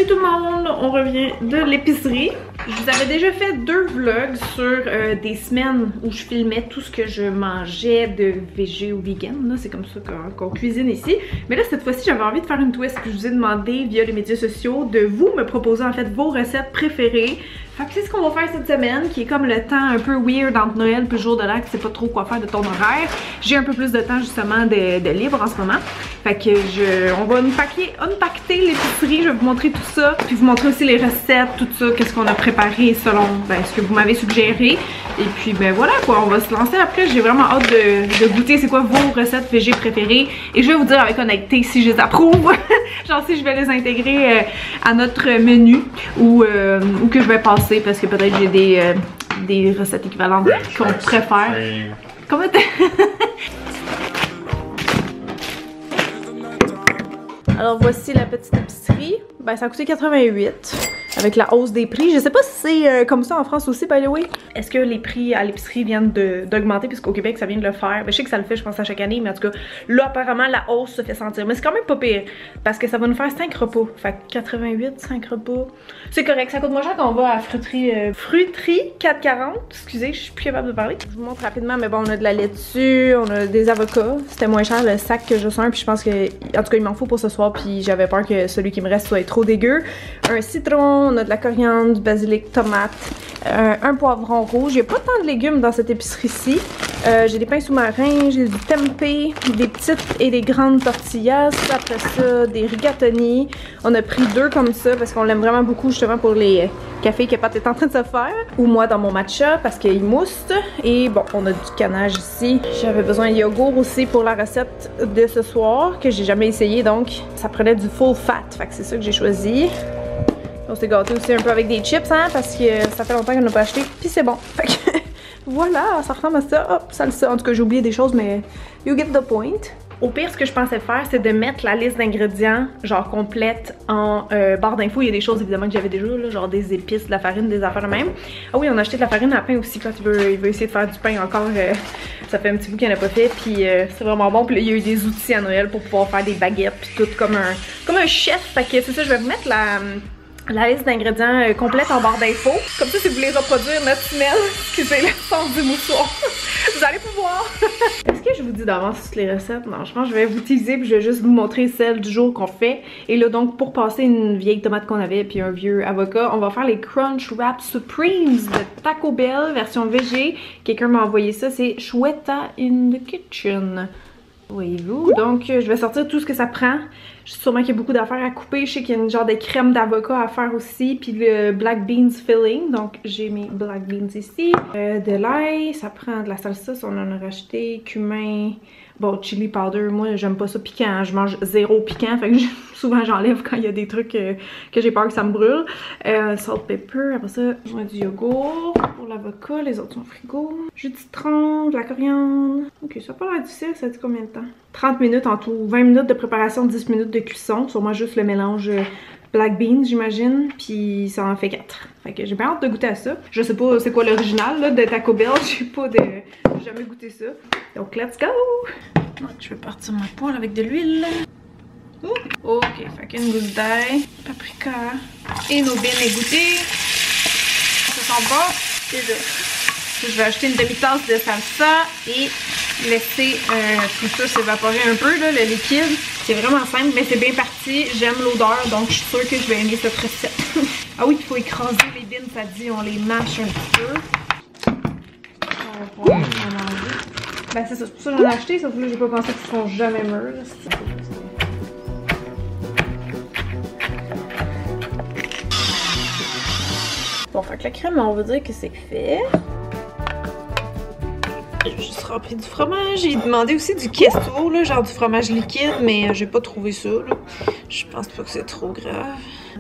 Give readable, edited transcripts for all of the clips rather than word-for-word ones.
tout le monde, on revient de l'épicerie. Je vous avais déjà fait 2 vlogs sur des semaines où je filmais tout ce que je mangeais de végé ou vegan. C'est comme ça qu'on cuisine ici. Mais là, cette fois-ci, j'avais envie de faire une twist. Puis je vous ai demandé via les médias sociaux de vous me proposer en fait vos recettes préférées. Fait que c'est ce qu'on va faire cette semaine, qui est comme le temps un peu weird entre Noël puis le jour de l'an, que tu sais pas trop quoi faire de ton horaire. J'ai un peu plus de temps justement de libre en ce moment. Fait que on va unpacter l'épicerie, je vais vous montrer tout ça. Puis vous montrer aussi les recettes, tout ça, qu'est-ce qu'on a préparé selon ce que vous m'avez suggéré. Et puis ben voilà quoi, on va se lancer après. J'ai vraiment hâte de goûter c'est quoi vos recettes végé préférées. Et je vais vous dire avec honnêteté si je les approuve. Genre si je vais les intégrer à notre menu ou que je vais passer. Parce que peut-être j'ai des recettes équivalentes qu'on préfère. Comment Alors voici la petite épicerie. Ben ça a coûté 88 avec la hausse des prix. Je sais pas si c'est comme ça en France aussi, by the way. Est-ce que les prix à l'épicerie viennent d'augmenter puisqu'au Québec ça vient de le faire? Ben, je sais que ça le fait je pense à chaque année, mais en tout cas là apparemment la hausse se fait sentir. Mais c'est quand même pas pire parce que ça va nous faire 5 repas. Fait que 88, 5 repas. C'est correct, ça coûte moins cher quand on va à fruiterie 4,40. Excusez, je suis plus capable de parler. Je vous montre rapidement, mais bon on a de la laitue, on a des avocats. C'était moins cher le sac que je sens, puis je pense que en tout cas il m'en faut pour ce soir, puis j'avais peur que celui qui me reste soit trop dégueu. Un citron, on a de la coriandre, du basilic, tomate, un poivron rouge. Il n'y a pas tant de légumes dans cette épicerie-ci. J'ai des pains sous-marins, j'ai du tempeh, des petites et des grandes tortillas. Après ça, des rigatoni. On a pris 2 comme ça parce qu'on l'aime vraiment beaucoup justement pour les cafés que Pat est en train de se faire. Ou moi dans mon matcha parce qu'il mousse. Et bon, on a du canage ici. J'avais besoin de yogourt aussi pour la recette de ce soir que j'ai jamais essayé, donc ça prenait du full fat. Fait que c'est ça que j'ai choisi. On s'est gâté aussi un peu avec des chips, hein, parce que ça fait longtemps qu'on n'a pas acheté. Puis c'est bon. Fait que voilà, ça ressemble à ça. Hop, ça. En tout cas, j'ai oublié des choses, mais you get the point. Au pire, ce que je pensais faire, c'est de mettre la liste d'ingrédients, genre complète, en barre d'infos. Il y a des choses évidemment que j'avais déjà, là, genre des épices, de la farine, des affaires de même. Ah oui, on a acheté de la farine à pain aussi quand il veut essayer de faire du pain encore. Ça fait un petit bout qu'il n'en a pas fait, puis c'est vraiment bon. Puis là, il y a eu des outils à Noël pour pouvoir faire des baguettes, puis tout comme un chef. Fait que c'est ça, je vais vous mettre la liste d'ingrédients complète en barre d'infos. Comme ça, si vous voulez reproduire notre smell, excusez le sens du moussoir, vous allez pouvoir. Est-ce que je vous dis d'avance toutes les recettes? Non, je pense que je vais vous teaser puis je vais juste vous montrer celle du jour qu'on fait. Et là, donc, pour passer une vieille tomate qu'on avait puis un vieux avocat, on va faire les Crunch Wrap Supremes de Taco Bell, version végé. Quelqu'un m'a envoyé ça, c'est Chouetta in the Kitchen. Voyez-vous? Donc, je vais sortir tout ce que ça prend. Je sais sûrement qu'il y a beaucoup d'affaires à couper. Je sais qu'il y a une genre de crème d'avocat à faire aussi. Puis le black beans filling. Donc, j'ai mes black beans ici. De l'ail. Ça prend de la salsa. On en a racheté. Cumin. Bon, chili powder. Moi, j'aime pas ça piquant. Hein. Je mange 0 piquant. Fait que souvent, j'enlève quand il y a des trucs que j'ai peur que ça me brûle. Salt pepper. Après ça, je mets du yogourt pour l'avocat. Les autres sont au frigo. Jus de citron. De la coriandre. Ok, ça n'a pas l'air difficile. Ça dit combien de temps? 30 minutes en tout. 20 minutes de préparation, 10 minutes de cuisson. Sûrement juste le mélange black beans, j'imagine. Puis ça en fait 4. Fait que j'ai bien hâte de goûter à ça. Je sais pas c'est quoi l'original de Taco Bell. J'ai jamais goûté ça. Donc, let's go! Donc, je vais partir ma poêle avec de l'huile. Ok, fait qu'une gousse d'ail, paprika et nos bines égouttées. Ça sent bon. Et je vais acheter une demi-tasse de salsa et laisser tout ça s'évaporer un peu, là, le liquide. C'est vraiment simple, mais c'est bien parti. J'aime l'odeur, donc je suis sûre que je vais aimer cette recette. Ah oui, il faut écraser les bines, ça dit, on les mâche un petit peu. On va pouvoir en manger. Ben c'est ça, c'est pour ça que j'en ai acheté, sauf que là j'ai pas pensé qu'ils seront jamais mûrs. Bon, fait que la crème, on va dire que c'est fait. J'ai juste rempli du fromage. J'ai demandé aussi du queso, là, genre du fromage liquide, mais j'ai pas trouvé ça. Là. Je pense pas que c'est trop grave.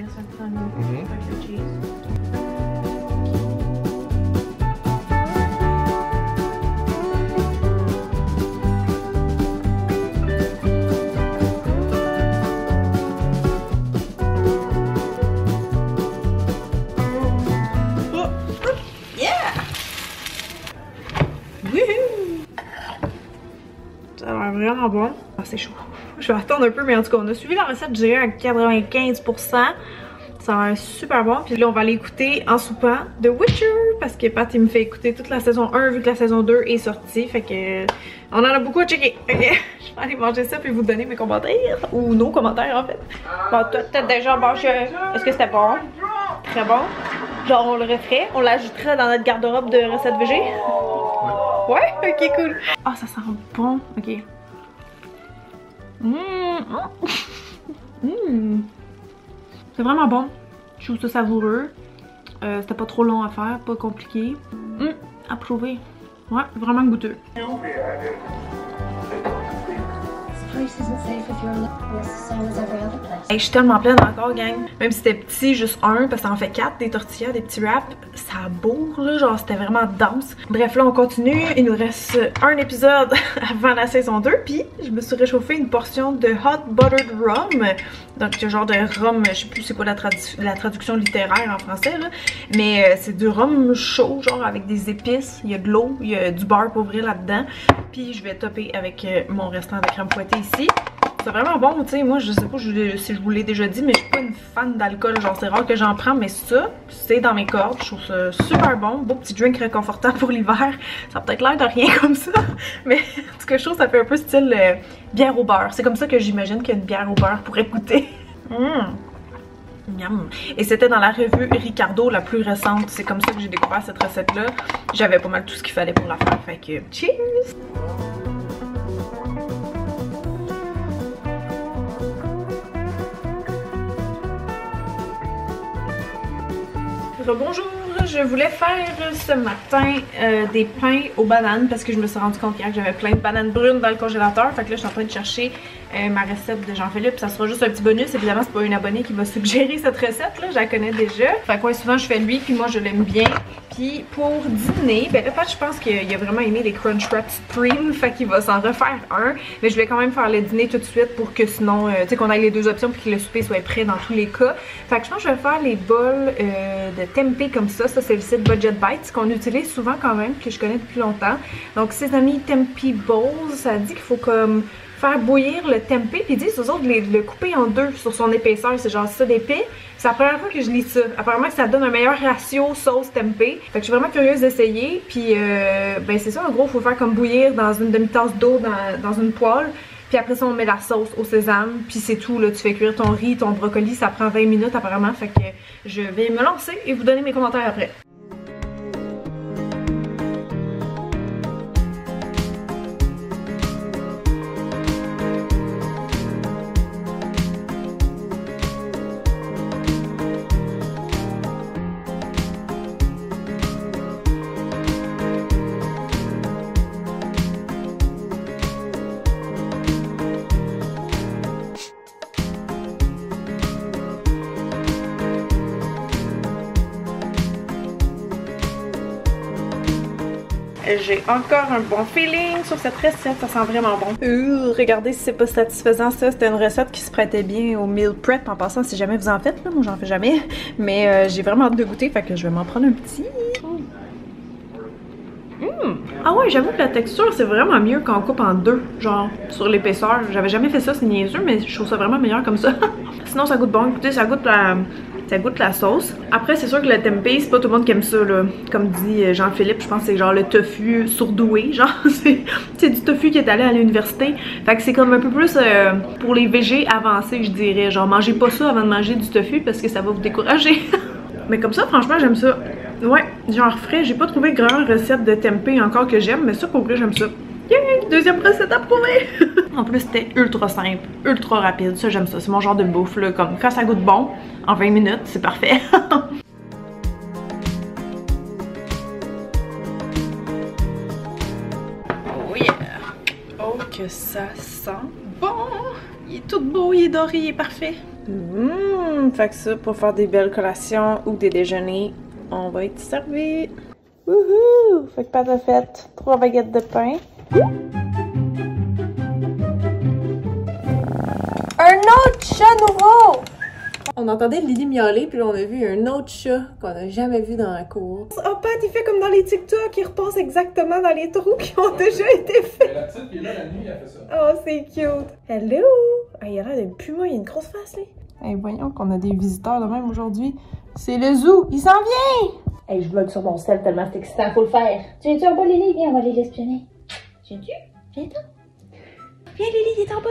Vraiment bon. Ah, c'est chaud. Je vais attendre un peu, mais en tout cas, on a suivi la recette, je dirais, à 95%. Ça Ça va être super bon. Puis là, on va aller écouter en soupant The Witcher parce que Pat, il me fait écouter toute la saison 1 vu que la saison 2 est sortie. Fait que on en a beaucoup à checker. Ok, je vais aller manger ça puis vous donner mes commentaires. Ou nos commentaires en fait. Bon, toi, t'as déjà mangé. Est-ce que c'était bon? Très bon. Genre, on le referait. On l'ajouterait dans notre garde-robe de recettes végé. Ouais? Ok, cool. Ah, ça sent bon. Ok. C'est vraiment bon. Je trouve ça savoureux. C'était pas trop long à faire, pas compliqué. Approuvé. Ouais, vraiment goûteux. Hey, je suis tellement pleine encore, gang. Même si c'était petit, juste un, parce que ça en fait 4, des tortillas, des petits wraps. Ça bourre, là, genre c'était vraiment dense. Bref, là, on continue. Il nous reste un épisode avant la saison 2. Puis, je me suis réchauffé une portion de Hot Buttered Rum. Donc, genre de rhum, je sais plus c'est quoi la traduction littéraire en français, là. Mais c'est du rhum chaud, genre avec des épices. Il y a de l'eau, il y a du beurre pour ouvrir là-dedans. Puis, je vais topper avec mon restant de crème fouettée ici. C'est vraiment bon, tu sais, moi je sais pas si je vous l'ai déjà dit, mais je suis pas une fan d'alcool, genre c'est rare que j'en prends, mais ça, c'est dans mes cordes, je trouve ça super bon, beau petit drink réconfortant pour l'hiver, ça a peut-être l'air de rien comme ça, mais en tout cas je trouve que ça fait un peu style bière au beurre, c'est comme ça que j'imagine qu'une bière au beurre pourrait goûter. Miam. Et c'était dans la revue Ricardo, la plus récente, c'est comme ça que j'ai découvert cette recette-là, j'avais pas mal tout ce qu'il fallait pour la faire, fait que cheers! Bonjour, je voulais faire ce matin des pains aux bananes parce que je me suis rendu compte hier que j'avais plein de bananes brunes dans le congélateur. Fait que là, je suis en train de chercher ma recette de Jean-Philippe. Ça sera juste un petit bonus. Évidemment, c'est pas une abonnée qui m'a suggéré cette recette là, je la connais déjà. Fait que ouais, souvent je fais lui, puis moi je l'aime bien. Puis pour dîner, ben là, Pat, je pense qu'il a vraiment aimé les Crunch Wrap Supreme, fait qu'il va s'en refaire un. Mais je vais quand même faire le dîner tout de suite pour que sinon, tu sais, qu'on ait les deux options puis que le souper soit prêt dans tous les cas. Fait que je pense que je vais faire les bols de tempeh comme ça. Ça, c'est le site Budget Bites qu'on utilise souvent quand même, que je connais depuis longtemps. Donc, Sesame Tempeh Bowls, ça dit qu'il faut comme faire bouillir le tempeh, puis ils disent aux autres de le couper en deux sur son épaisseur, c'est genre ça d'épais. C'est la première fois que je lis ça. Apparemment que ça donne un meilleur ratio sauce tempeh. Fait que je suis vraiment curieuse d'essayer. Puis ben c'est ça, en gros, il faut faire comme bouillir dans une demi-tasse d'eau dans une poêle. Puis après ça, on met la sauce au sésame. Puis c'est tout, là. Tu fais cuire ton riz, ton brocoli. Ça prend 20 minutes apparemment. Fait que je vais me lancer et vous donner mes commentaires après. J'ai encore un bon feeling sur cette recette, ça sent vraiment bon. Regardez si c'est pas satisfaisant ça, c'était une recette qui se prêtait bien au meal prep en passant si jamais vous en faites, là, moi j'en fais jamais. Mais j'ai vraiment hâte de goûter, fait que je vais m'en prendre un petit. Ah ouais, j'avoue que la texture c'est vraiment mieux quand on coupe en deux, genre sur l'épaisseur. J'avais jamais fait ça, c'est niaiseux, mais je trouve ça vraiment meilleur comme ça. Sinon ça goûte bon, écoutez, ça goûte la sauce. Après, c'est sûr que le tempeh, c'est pas tout le monde qui aime ça, là. Comme dit Jean-Philippe, je pense que c'est genre le tofu surdoué, genre. C'est du tofu qui est allé à l'université. Fait que c'est comme un peu plus pour les végés avancés, je dirais. Genre, mangez pas ça avant de manger du tofu parce que ça va vous décourager. Mais comme ça, franchement, j'aime ça. Ouais, j'en referai. J'ai pas trouvé de grande recette de tempeh encore que j'aime, mais ça, pour vrai, j'aime ça. Yeah, deuxième recette approuvée! En plus, c'était ultra simple, ultra rapide. Ça, j'aime ça. C'est mon genre de bouffe, là. Comme quand ça goûte bon, en 20 minutes, c'est parfait. Oh yeah! Oh, que ça sent bon! Il est tout beau, il est doré, il est parfait. Fait que ça, pour faire des belles collations ou des déjeuners, on va être servi. Wouhou! Fait que Pat a fait 3 baguettes de pain. Un autre chat nouveau! On entendait Lily miauler, puis là on a vu un autre chat qu'on a jamais vu dans la cour. Oh Pat, il fait comme dans les TikTok, il repasse exactement dans les trous qui ont déjà été faits. La petite qui est là la nuit, elle fait ça. Oh, c'est cute. Hello! Ah, il a l'air d'un puma, il a une grosse face, lui. Hey, voyons qu'on a des visiteurs de même aujourd'hui. C'est le zoo, il s'en vient! Hey, je vlog sur mon sel tellement c'est excitant, faut le faire. Tu viens-tu en bas, Lily? Viens, on va aller l'espionner. Viens-tu? Viens-toi. Viens, Lily, il est en bas,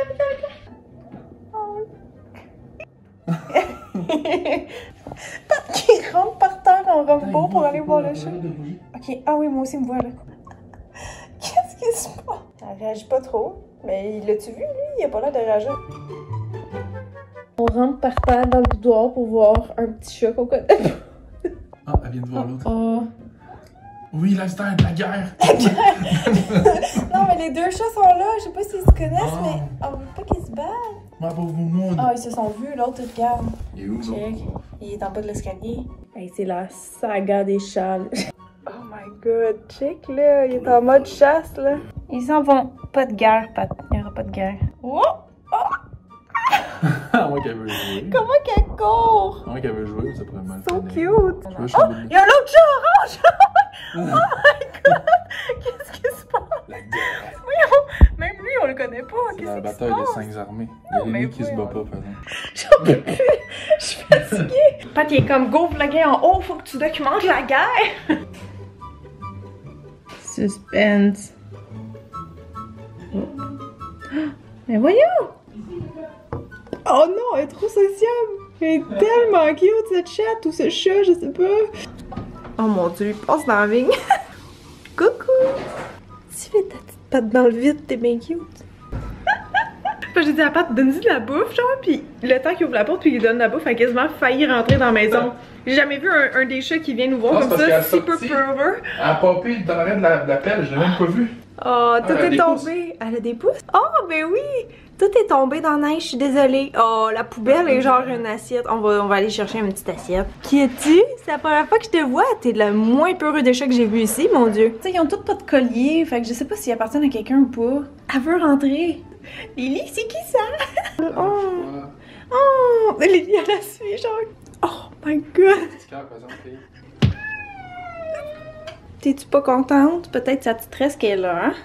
vite. Pat qui rentre par terre en robot pour aller voir le chat. Ok, ah oui, moi aussi, il me voit là. Qu'est-ce qui se passe? Elle réagit pas trop. Mais l'as-tu vu, lui? Il a pas l'air de réagir. On rentre par terre dans le boudoir pour voir un petit chat qu'on connaît pas. Ah, elle vient de voir l'autre. Oh. Oui, lifestyle de la guerre! Non, mais les deux chats sont là. Je sais pas s'ils se connaissent, mais on veut pas qu'ils se battent. Ma pauvre monde! Ah, ils se sont vus, l'autre, regarde. Il est où, ça? Check. Il est en bas de l'escalier. Hey, c'est la saga des chats. Oh my god, check là, il est en mode chasse là. Ils s'en vont. Pas de guerre, Pat. Il n'y aura pas de guerre. Oh! Moi qu'elle veut jouer. Comment qu'elle court? Moi qu'elle veut jouer, mais ça pourrait mal So finir. cute! Tu veux, je Oh! Il y a un autre chat orange! Oh my god! Qu'est-ce qui se passe? La guerre! Voyons! Même lui, on le connaît pas. C'est Qu'est-ce la qui se bataille passe? des 5 armées. Il y a mais Lily qui se bat voyons. pas, par exemple. J'en peux plus! Je suis fatiguée! Pat, il est comme go vlogger en haut, faut que tu documentes la guerre! Suspense. Mais voyons! Oh non, elle est trop sociable! Elle est tellement cute cette chatte ou ce chat, je sais pas! Oh mon dieu, il passe dans la vigne! Coucou! Tu fais ta petite patte dans le vide, t'es bien cute! J'ai dit à Pat, donne-lui de la bouffe, genre, pis le temps qu'il ouvre la porte puis il donne la bouffe, elle a quasiment failli rentrer dans la maison. J'ai jamais vu un des chats qui vient nous voir comme ça, super peureux. Elle a popé, il donnerait de la pelle, je l'ai même pas vu. Oh, tout elle a est des tombé. Elle a des pouces? Oh, ben oui! Tout est tombé dans la neige, je suis désolée. Oh, la poubelle est genre une assiette. On va aller chercher une petite assiette. Qui es-tu? C'est la première fois que je te vois. T'es le moins peureux des chats que j'ai vu ici, mon Dieu. Tu sais, ils ont tous pas de collier, fait que je sais pas s'ils appartiennent à quelqu'un ou pas. Elle veut rentrer. Lily, c'est qui ça? Oh! Oh! Lily, elle la suit, genre. Oh my god! T'es-tu pas contente? Peut-être ça te stresse qu'elle est là, hein?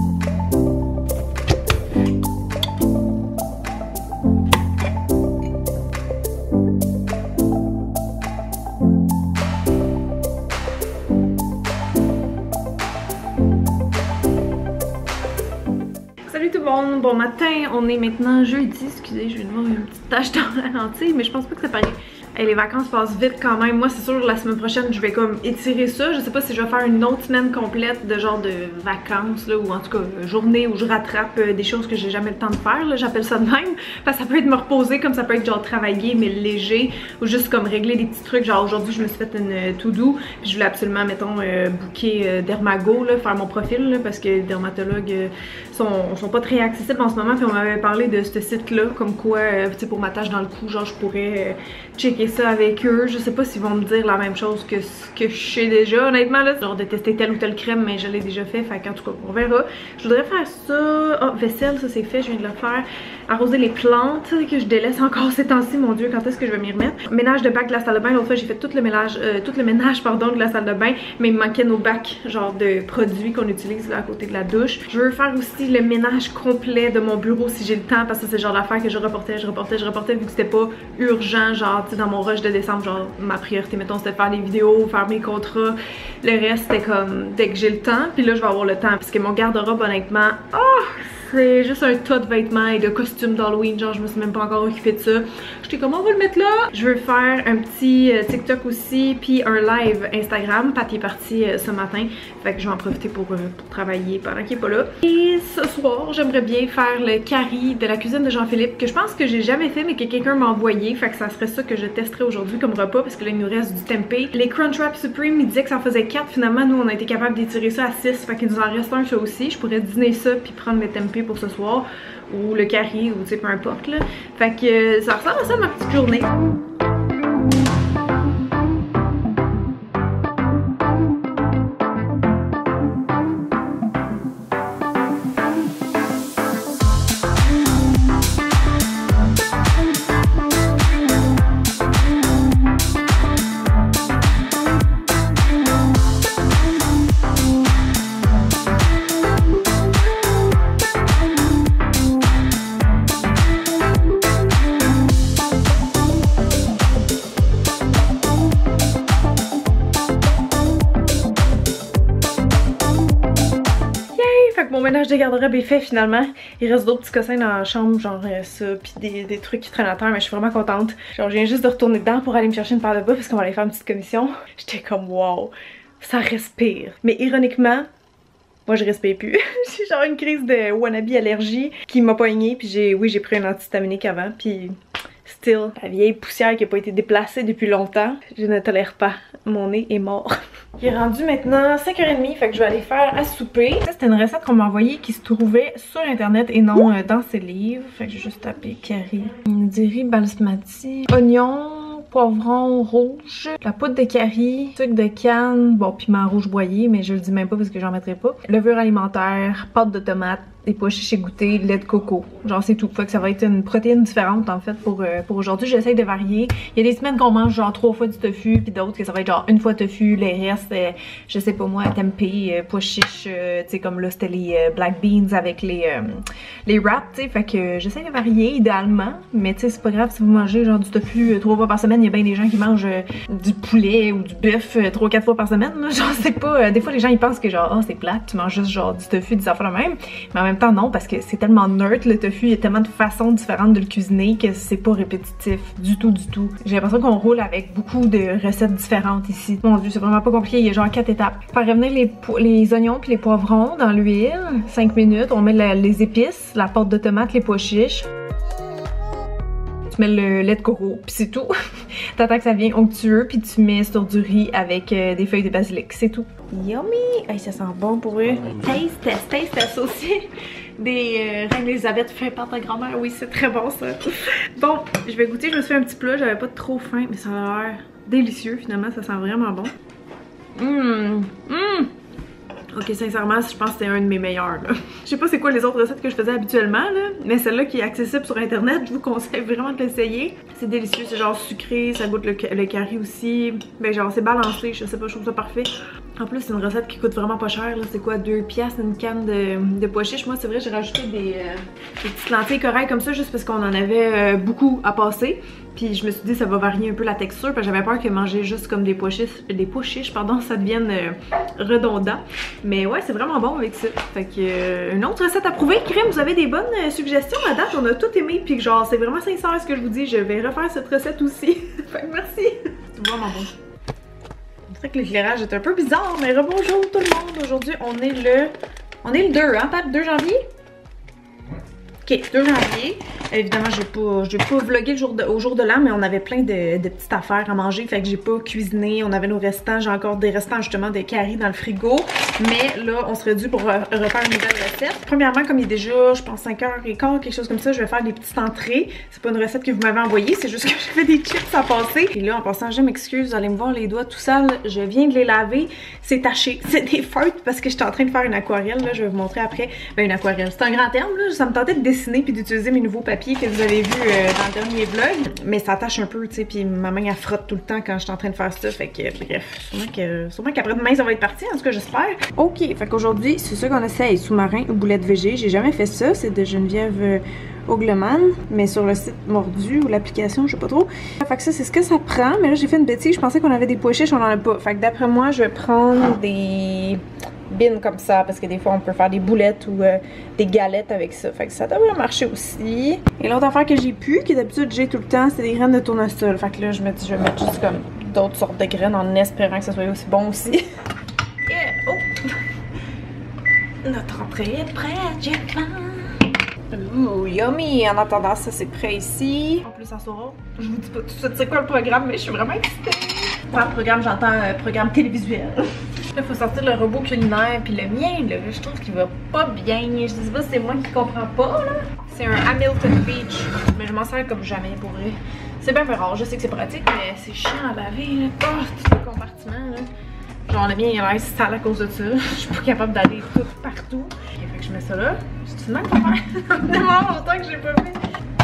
Salut tout le monde! Bon matin, on est maintenant jeudi. Excusez, je viens de voir une petite tache dans la lentille, mais je pense pas que ça paraît. Hey, les vacances passent vite quand même. Moi, c'est sûr, la semaine prochaine, je vais comme étirer ça. Je sais pas si je vais faire une autre semaine complète de genre de vacances, là, ou en tout cas, journée où je rattrape des choses que j'ai jamais le temps de faire, là. J'appelle ça de même. Parce que ça peut être me reposer, comme ça peut être genre travailler, mais léger, ou juste comme régler des petits trucs. Genre aujourd'hui, je me suis fait une to-do, puis je voulais absolument, mettons, booker Dermago, là, faire mon profil, là, parce que les dermatologues sont pas très accessibles en ce moment. Puis on m'avait parlé de ce site-là, comme quoi, tu sais, pour ma tâche dans le cou, genre, je pourrais checker ça avec eux. Je sais pas s'ils vont me dire la même chose que ce que je sais déjà, honnêtement, là. Genre de tester telle ou telle crème, mais je l'ai déjà fait, fait qu'en tout cas, on verra. Je voudrais faire ça. Oh, vaisselle, ça c'est fait, je viens de le faire. Arroser les plantes, que je délaisse encore ces temps-ci, mon Dieu, quand est-ce que je vais m'y remettre? Ménage de bac de la salle de bain, l'autre fois j'ai fait tout le ménage, pardon, de la salle de bain, mais il me manquait nos bacs, genre de produits qu'on utilise là à côté de la douche. Je veux faire aussi le ménage complet de mon bureau si j'ai le temps, parce que c'est le genre d'affaire que je reportais, vu que c'était pas urgent, genre, tu sais, dans mon rush de décembre, genre, ma priorité, mettons, c'était de faire des vidéos, faire mes contrats. Le reste, c'était comme, dès que j'ai le temps, puis là, je vais avoir le temps, parce que mon garde-robe, honnêtement, c'est juste un tas de vêtements et de costumes d'Halloween, genre je me suis même pas encore occupée de ça. J'étais comme on va le mettre là. Je veux faire un petit TikTok aussi, puis un live Instagram. Pat est parti ce matin, fait que je vais en profiter pour travailler pendant qu'il est pas là. Et ce soir, j'aimerais bien faire le curry de la cuisine de Jean-Philippe, que je pense que j'ai jamais fait, mais que quelqu'un m'a envoyé, fait que ça serait ça que je testerai aujourd'hui comme repas, parce que là il nous reste du tempeh. Les Crunchwrap Supreme, il disait que ça en faisait 4, finalement nous on a été capable d'étirer ça à 6, fait qu'il nous en reste un ça aussi. Je pourrais dîner ça puis prendre le tempeh pour ce soir, ou le curry, ou tu sais, peu importe là. Fait que ça ressemble à ça ma petite journée. ménage de garde-robe est fait finalement. Il reste d'autres petits cossins dans la chambre, genre ça, pis des trucs qui traînent à terre, mais je suis vraiment contente. Genre je viens juste de retourner dedans pour aller me chercher une paire de bas parce qu'on va aller faire une petite commission. J'étais comme wow, ça respire. Mais ironiquement, moi je respire plus. J'ai genre une crise de wannabe allergie qui m'a poignée, puis j'ai pris un antihistaminique avant, puis still, la vieille poussière qui a pas été déplacée depuis longtemps, je ne tolère pas. Mon nez est mort. Il est rendu maintenant 5h30, fait que je vais aller faire à souper. Ça, c'était une recette qu'on m'a envoyée qui se trouvait sur internet et non dans ses livres. Fait que j'ai juste tapé curry. Du riz basmati, oignon, poivron rouge, la poudre de curry, sucre de canne, bon piment rouge broyé, mais je le dis même pas parce que j'en mettrai pas. Levure alimentaire, pâte de tomate, des pois chiches égouttées, lait de coco. Genre c'est tout. Fait que ça va être une protéine différente en fait pour aujourd'hui. J'essaie de varier. Il y a des semaines qu'on mange genre 3 fois du tofu, puis d'autres que ça va être genre une fois tofu, les restes, je sais pas moi, tempeh, pois chiches, tu sais comme là c'était les black beans avec les wraps, tu sais. Fait que j'essaie de varier idéalement, mais tu sais c'est pas grave si vous mangez genre du tofu 3 fois par semaine. Il y a bien des gens qui mangent du poulet ou du bœuf 3-4 fois par semaine. Là. Genre c'est pas. Des fois les gens ils pensent que genre oh c'est plate, tu manges juste genre du tofu, des affaires de même. Mais en même temps non, parce que c'est tellement nerd le tofu, il y a tellement de façons différentes de le cuisiner que c'est pas répétitif du tout du tout. J'ai l'impression qu'on roule avec beaucoup de recettes différentes ici. Mon dieu, c'est vraiment pas compliqué, il y a genre 4 étapes. Faire revenir les oignons puis les poivrons dans l'huile, 5 minutes, on met les épices, la pâte de tomate, les pois chiches. Tu mets le lait de coco, puis c'est tout. T'attends que ça vienne onctueux, puis tu mets sur du riz avec des feuilles de basilic, c'est tout. Yummy! Hey, ça sent bon pour eux. Taste aussi. Des Reine Elisabeth fait par ta grand-mère, oui, c'est très bon ça. Bon, je vais goûter, je me suis fait un petit plat, j'avais pas trop faim, mais ça a l'air délicieux finalement, ça sent vraiment bon. Ok, sincèrement, je pense que c'est un de mes meilleurs. Je sais pas c'est quoi les autres recettes que je faisais habituellement, là, mais celle-là qui est accessible sur internet, je vous conseille vraiment de l'essayer. C'est délicieux, c'est genre sucré, ça goûte le curry aussi. Ben genre c'est balancé, je sais pas, je trouve ça parfait. En plus c'est une recette qui coûte vraiment pas cher, là. C'est quoi, 2 piastres une canne de pois chiches. Moi c'est vrai, j'ai rajouté des petites lentilles corail comme ça juste parce qu'on en avait beaucoup à passer. Puis je me suis dit ça va varier un peu la texture parce que j'avais peur que manger juste comme des pois chiches, pardon, ça devienne redondant. Mais ouais, c'est vraiment bon avec ça. Fait que une autre recette à prouver. Crème, vous avez des bonnes suggestions à date, on a tout aimé. Puis genre c'est vraiment sincère ce que je vous dis, je vais refaire cette recette aussi. Fait que merci. C'est vraiment bon. C'est vrai que l'éclairage est un peu bizarre, mais rebonjour tout le monde. Aujourd'hui on est le 2, hein, Pat? 2 janvier? Ok, 2 janvier. Évidemment, j'ai pas vlogué au jour de l'an, mais on avait plein de petites affaires à manger. Fait que j'ai pas cuisiné. On avait nos restants. J'ai encore des restants justement de curry dans le frigo. Mais là, on serait dû pour refaire une nouvelle recette. Premièrement, comme il est déjà, je pense, 5h15, quelque chose comme ça, je vais faire des petites entrées. C'est pas une recette que vous m'avez envoyée, c'est juste que j'avais des chips à passer. Et là, en passant, je m'excuse, vous allez me voir les doigts tout sales. Je viens de les laver. C'est taché. C'est des feutres parce que j'étais en train de faire une aquarelle. Là, je vais vous montrer après. Ben, une aquarelle. C'est un grand terme, là. Ça me tentait de dessiner puis d'utiliser mes nouveaux papiers que vous avez vus dans le dernier vlog. Mais ça attache un peu, tu sais, puis ma main elle frotte tout le temps quand je suis en train de faire ça. Fait que bref, sûrement qu'après-demain ça va être parti, en tout cas j'espère. Ok, fait qu'aujourd'hui, c'est ça qu'on essaye, sous-marin ou boulettes végé. J'ai jamais fait ça, c'est de Geneviève Ogleman, mais sur le site Mordu ou l'application, je sais pas trop. Fait que ça, c'est ce que ça prend. Mais là, j'ai fait une bêtise, je pensais qu'on avait des pois chiches, on en a pas. Fait que d'après moi, je vais prendre des bines comme ça, parce que des fois, on peut faire des boulettes ou des galettes avec ça. Fait que ça devrait marcher aussi. Et l'autre affaire que j'ai pu, que d'habitude j'ai tout le temps, c'est des graines de tournesol. Fait que là, je me dis, je vais mettre juste comme d'autres sortes de graines en espérant que ça soit aussi bon aussi. Yeah. Oh! Notre entrée est prête, j'ai faim! Ouh, yummy! En attendant, ça c'est prêt ici. En plus, en soir, je vous dis pas tout de suite c'est quoi le programme, mais je suis vraiment excitée. Par programme, j'entends programme télévisuel. Là, il faut sortir le robot culinaire, puis le mien, là, je trouve qu'il va pas bien. Je sais pas si c'est moi qui comprends pas, là. C'est un Hamilton Beach, mais je m'en sers comme jamais pour vrai. C'est bien rare, je sais que c'est pratique, mais c'est chiant à laver, là. Oh, tout le compartiment, là. Genre, le mien, il a l'air sale à cause de ça. Je suis pas capable d'aller tout partout. Ok, fait que je mets ça là. C'est une même affaire. Ça fait tellement longtemps que j'ai pas fait.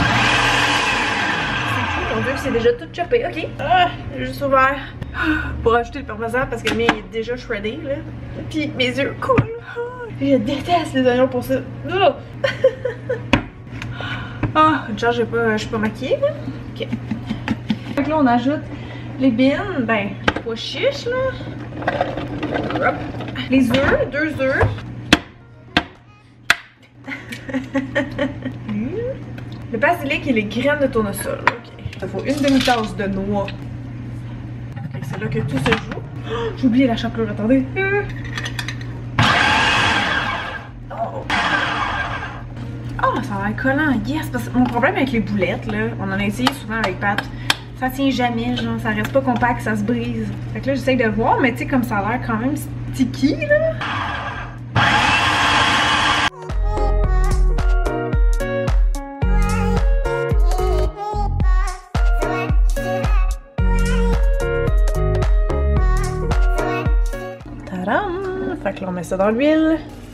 On dirait que c'est déjà tout chopé. Ok. J'ai juste ouvert pour ajouter le parmesan parce que le mien il est déjà shreddé là. Puis mes yeux coulent. Je déteste les oignons pour ça. Ah, genre je suis pas maquillée là. Ok. Donc là on ajoute les bines, ben les pois chiches là. Les œufs, 2 œufs. Le basilic et les graines de tournesol. Ok. Il faut une demi-tasse de noix. C'est là que tout se joue. Oh, j'ai oublié la chapelure, attendez. Oh, ça va être collant, yes! Parce que mon problème avec les boulettes, là, on en a essayé souvent avec Pat. Ça tient jamais, genre, ça reste pas compact, ça se brise. Fait que là, j'essaye de le voir, mais tu sais, comme ça a l'air quand même sticky, là. Tadam! Fait que là, on met ça dans l'huile.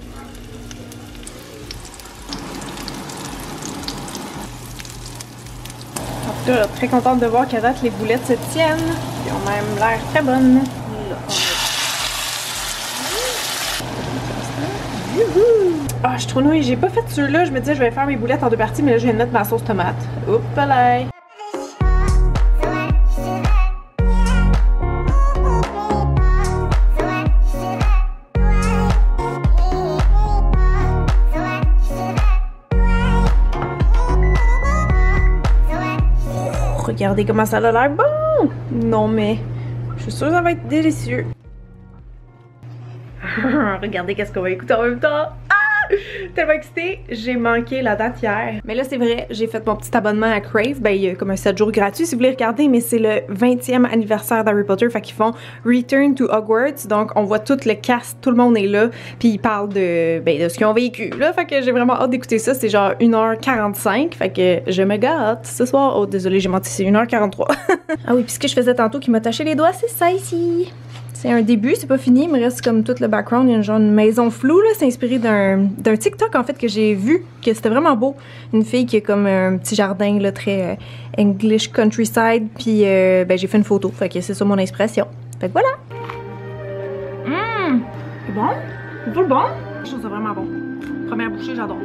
Très contente de voir qu'à date les boulettes se tiennent. Ils ont même l'air très bonnes. Ah, je suis trop nouée. J'ai pas fait ceux-là. Je me disais je vais faire mes boulettes en deux parties, mais là je viens de mettre ma sauce tomate. Oups là. Regardez comment ça a l'air bon! Non mais, je suis sûre que ça va être délicieux. Regardez qu'est-ce qu'on va écouter en même temps. Ah! Tellement excitée, j'ai manqué la date hier. Mais là c'est vrai, j'ai fait mon petit abonnement à Crave. Ben il y a comme un 7 jours gratuit si vous voulez regarder, mais c'est le 20e anniversaire d'Harry Potter. Fait qu'ils font Return to Hogwarts. Donc on voit tout le cast, tout le monde est là. Puis ils parlent de ce qu'ils ont vécu là. Fait que j'ai vraiment hâte d'écouter ça. C'est genre 1h45. Fait que je me gâte ce soir. Oh désolé, j'ai menti, c'est 1h43. Ah oui, puis ce que je faisais tantôt qui m'a taché les doigts, c'est ça ici. C'est un début, c'est pas fini, il me reste comme tout le background. Il y a une genre de maison floue, là. C'est inspiré d'un TikTok, en fait, que j'ai vu, que c'était vraiment beau. Une fille qui a comme un petit jardin, là, très English countryside. Puis, ben, j'ai fait une photo. Fait que c'est ça mon inspiration. Fait que voilà. C'est bon? C'est pas bon? Je trouve ça vraiment bon. Première bouchée, j'adore.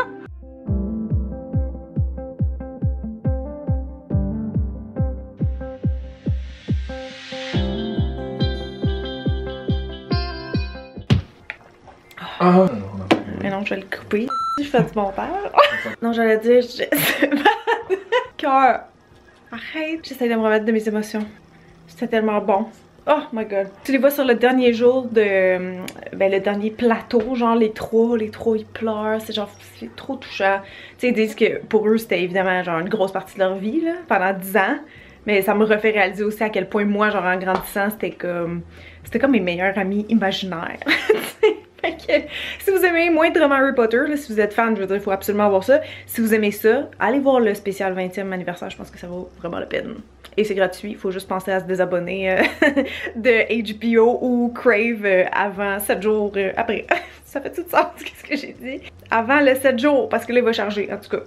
Ah, non, mais non, je vais le couper. Si je fais du montage. Non, j'allais dire, cœur. Arrête. J'essaie de me remettre de mes émotions. C'était tellement bon. Oh my god. Tu les vois sur le dernier jour de... le dernier plateau, genre les trois ils pleurent. C'est genre, c'est trop touchant. Tu sais, ils disent que pour eux, c'était évidemment genre une grosse partie de leur vie, là, pendant 10 ans. Mais ça me refait réaliser aussi à quel point moi, genre en grandissant, c'était comme mes meilleurs amis imaginaires. Fait que, si vous aimez moindrement Harry Potter, là, si vous êtes fan, je veux dire, il faut absolument voir ça. Si vous aimez ça, allez voir le spécial 20e anniversaire, je pense que ça vaut vraiment la peine. Et c'est gratuit, il faut juste penser à se désabonner de HBO ou Crave avant 7 jours après. Ça fait tout sens, qu'est-ce que j'ai dit? Avant le 7 jours, parce que là, il va charger, en tout cas.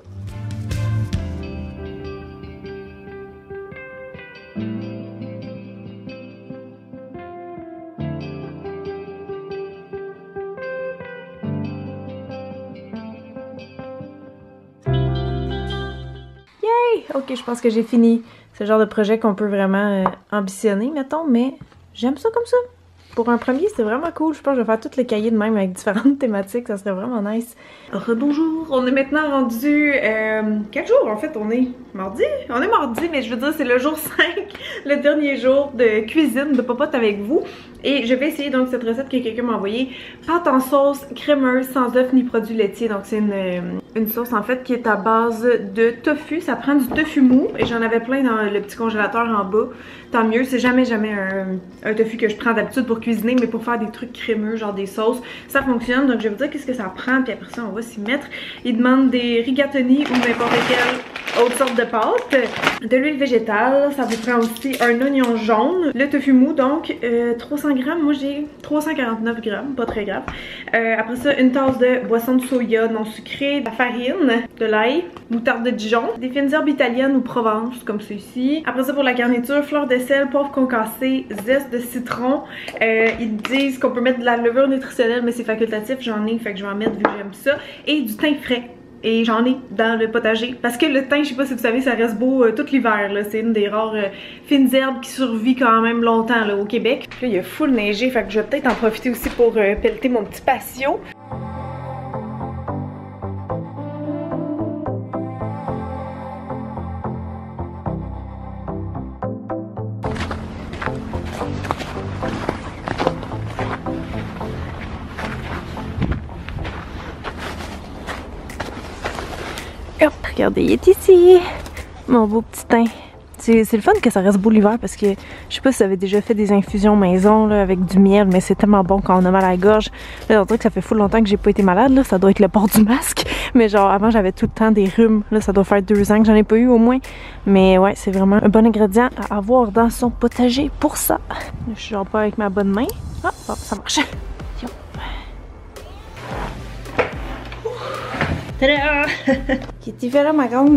Ok, je pense que j'ai fini. C'est le genre de projet qu'on peut vraiment ambitionner, mettons, mais j'aime ça comme ça. Pour un premier, c'était vraiment cool. Je pense que je vais faire tout le cahier de même avec différentes thématiques. Ça serait vraiment nice. Bonjour, on est maintenant rendu... quel jour en fait? On est mardi? On est mardi, mais je veux dire, c'est le jour 5, le dernier jour de cuisine de Popote avec vous. Et je vais essayer donc cette recette que quelqu'un m'a envoyée. Pâte en sauce crémeuse, sans œufs ni produits laitiers. Donc c'est une sauce en fait qui est à base de tofu. Ça prend du tofu mou et j'en avais plein dans le petit congélateur en bas. Tant mieux, c'est jamais un tofu que je prends d'habitude pour cuisiner, mais pour faire des trucs crémeux, genre des sauces, ça fonctionne. Donc je vais vous dire qu'est-ce que ça prend, puis après ça on va s'y mettre. Il demande des rigatoni ou n'importe quelle autre sorte de pâte, de l'huile végétale, ça vous prend aussi un oignon jaune, le tofu mou donc 300 grammes, moi j'ai 349 grammes, pas très grave. Après ça une tasse de boisson de soya non sucrée, de la farine, de l'ail, moutarde de Dijon, des fines herbes italiennes ou Provence comme ceci. Après ça pour la garniture, fleur de sel, poivre concassé, zeste de citron. Ils disent qu'on peut mettre de la levure nutritionnelle mais c'est facultatif, j'en ai, fait que je vais en mettre vu que j'aime ça. Et du thym frais. Et j'en ai dans le potager. Parce que le thym, je sais pas si vous savez, ça reste beau tout l'hiver. C'est une des rares fines herbes qui survit quand même longtemps là, au Québec. Puis là, il y a full neigé, fait que je vais peut-être en profiter aussi pour pelleter mon petit patio. Regardez, il est ici, mon beau petit teint. C'est le fun que ça reste beau l'hiver parce que je sais pas si vous avez déjà fait des infusions maison là, avec du miel, mais c'est tellement bon quand on a mal à la gorge. Là, on dirait que ça fait full longtemps que j'ai pas été malade, là, ça doit être le port du masque. Mais genre avant j'avais tout le temps des rhumes, là ça doit faire 2 ans que j'en ai pas eu au moins. Mais ouais, c'est vraiment un bon ingrédient à avoir dans son potager pour ça. Là, je suis genre pas avec ma bonne main. Ah, bon, ça marche. Tada! Kitty fait là ma grande.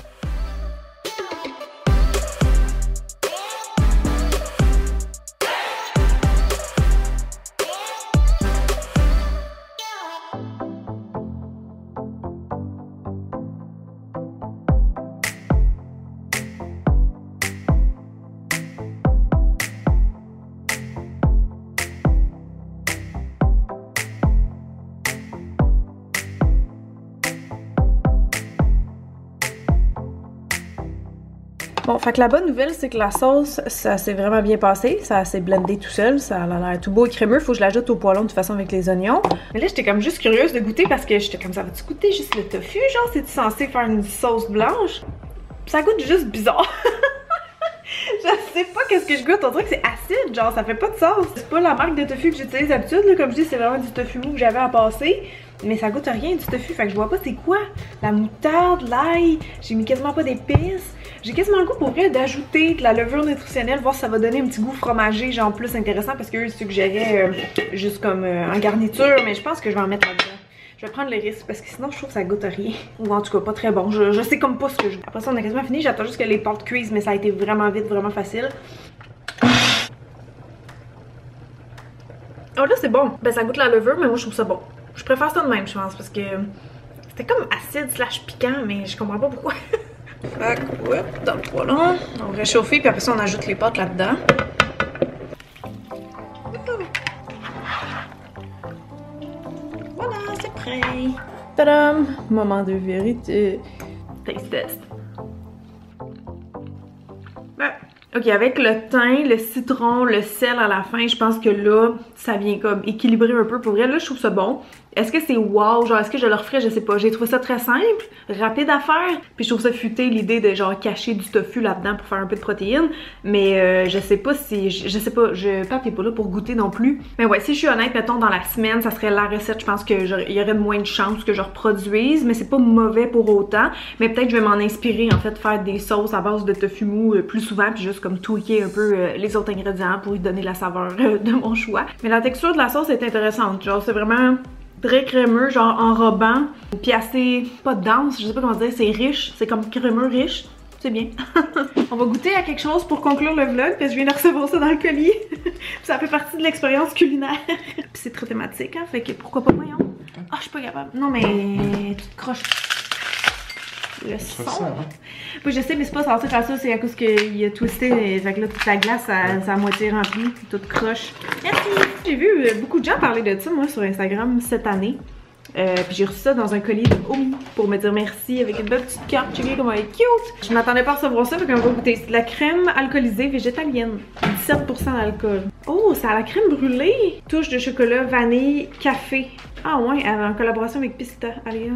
Bon, fait que la bonne nouvelle, c'est que la sauce, ça s'est vraiment bien passé. Ça s'est blendé tout seul. Ça a l'air tout beau et crémeux. Faut que je l'ajoute au poêlon de toute façon avec les oignons. Mais là, j'étais comme juste curieuse de goûter parce que j'étais comme ça. Va-tu goûter juste le tofu? Genre, c'est-tu censé faire une sauce blanche? Ça goûte juste bizarre. Je sais pas qu'est-ce que je goûte. On dirait que c'est acide. Genre, ça fait pas de sauce. C'est pas la marque de tofu que j'utilise d'habitude. Comme je dis, c'est vraiment du tofu mou que j'avais à passer. Mais ça goûte rien du tofu. Fait que je vois pas c'est quoi. La moutarde, l'ail. J'ai mis quasiment pas d'épices. J'ai quasiment le goût pour vrai d'ajouter de la levure nutritionnelle, voir si ça va donner un petit goût fromagé, genre plus intéressant, parce qu'eux ils suggéraient juste comme en garniture, mais je pense que je vais en mettre là-dedans. Je vais prendre le risque parce que sinon je trouve que ça goûte rien. Ou en tout cas pas très bon. Je sais comme pas ce que je veux. Après ça on a quasiment fini, j'attends juste que les pâtes cuisent, mais ça a été vraiment vite, vraiment facile. Oh là c'est bon. Ben ça goûte la levure, mais moi je trouve ça bon. Je préfère ça de même je pense, parce que c'était comme acide slash piquant, mais je comprends pas pourquoi. Fait que, dans le poêlon, on va réchauffer, puis après ça, on ajoute les pâtes là-dedans. Voilà, c'est prêt. Tadam! Moment de vérité. Taste test. Ben, ok, avec le thym, le citron, le sel à la fin, je pense que là, ça vient comme équilibrer un peu. Pour vrai, là, je trouve ça bon. Est-ce que c'est wow? Genre, est-ce que je le referais? Je sais pas. J'ai trouvé ça très simple, rapide à faire. Puis je trouve ça futé, l'idée de genre cacher du tofu là-dedans pour faire un peu de protéines. Mais je sais pas si... Je sais pas, Pat est pas là pour goûter non plus. Mais ouais, si je suis honnête, mettons dans la semaine, ça serait la recette. Je pense qu'il y aurait moins de chances que je reproduise. Mais c'est pas mauvais pour autant. Mais peut-être que je vais m'en inspirer, en fait, faire des sauces à base de tofu mou plus souvent. Puis juste comme tweaker un peu les autres ingrédients pour lui donner la saveur de mon choix. Mais la texture de la sauce est intéressante. Genre, c'est vraiment... très crémeux, genre enrobant, puis assez, pas dense, je sais pas comment dire, c'est riche, c'est comme crémeux riche, c'est bien. On va goûter à quelque chose pour conclure le vlog, parce que je viens de recevoir ça dans le colis. Ça fait partie de l'expérience culinaire. Puis c'est très thématique, hein, fait que pourquoi pas, voyons. Ah, je suis pas capable. Non mais, tu te croches. Le son. Oui, je sais, mais c'est pas censé faire ça, c'est à cause qu'il a twisté, fait que là, toute la glace, ça a moitié remplie, toute croche. Merci! J'ai vu beaucoup de gens parler de ça, moi, sur Instagram cette année. Puis j'ai reçu ça dans un colis de Omi pour me dire merci avec une belle petite carte. Checkez comment elle est cute! Je m'attendais pas à recevoir ça, fait qu'on va goûter. C'est de la crème alcoolisée végétalienne. 17% d'alcool. Oh, c'est à la crème brûlée! Touche de chocolat, vanille, café. Ah ouais, en collaboration avec Pista. Allez,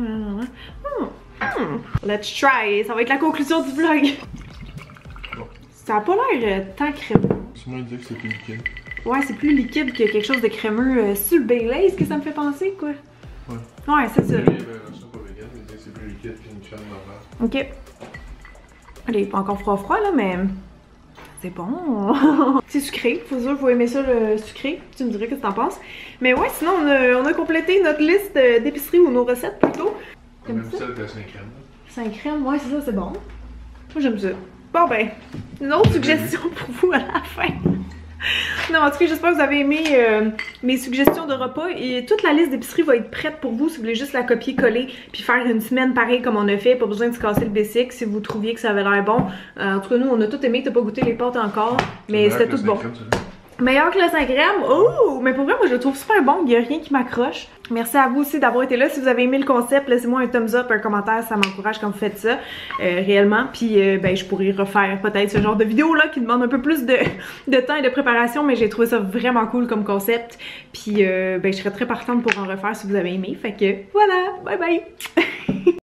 let's try! Ça va être la conclusion du vlog. Ça a pas l'air tant crémeux. Moi, il disait que c'est plus liquide. Ouais, c'est plus liquide que quelque chose de crémeux sur le Baileys que ça me fait penser, quoi. Ouais. Ouais, c'est ça. Il y avait la version pas vegan, il disait que c'est plus liquide qu'une crème normale. Ok. Elle est pas encore froid là, mais c'est bon. C'est sucré, faut sûr, faut aimer ça le sucré. Tu me dirais que tu en penses. Mais ouais, sinon on a complété notre liste d'épicerie ou nos recettes plutôt. Même celle de 5 crèmes. 5 crèmes, ouais, c'est ça, c'est bon. Moi j'aime ça. Bon ben, une autre suggestion pour vous à la fin. Non, en tout cas, j'espère que vous avez aimé mes suggestions de repas et toute la liste d'épicerie va être prête pour vous si vous voulez juste la copier-coller puis faire une semaine pareille comme on a fait, pas besoin de se casser le basic si vous trouviez que ça avait l'air bon. En tout cas, nous, on a tout aimé, t'as pas goûté les pâtes encore, mais c'était tout bon. Meilleur que le 5 grammes? Oh! Mais pour vrai, moi je le trouve super bon, il n'y a rien qui m'accroche. Merci à vous aussi d'avoir été là. Si vous avez aimé le concept, laissez-moi un thumbs up, un commentaire, ça m'encourage quand vous faites ça, réellement. Puis ben, je pourrais refaire peut-être ce genre de vidéo là qui demande un peu plus de temps et de préparation, mais j'ai trouvé ça vraiment cool comme concept. Puis ben, je serais très partante pour en refaire si vous avez aimé. Fait que voilà, bye bye!